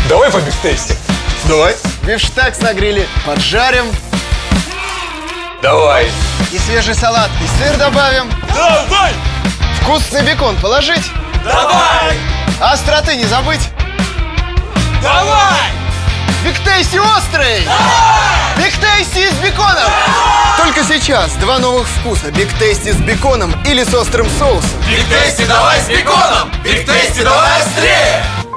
Давай по бифтейсти. Давай. Бифштекс на гриле поджарим. Давай. И свежий салат, и сыр добавим. Давай. Вкусный бекон положить. Давай. Остроты не забыть. Давай. Бифтейсти острый. Бифтейсти с беконом. Только сейчас два новых вкуса. Бифтейсти с беконом или с острым соусом. Бифтейсти давай с беконом. Бифтейсти давай острее.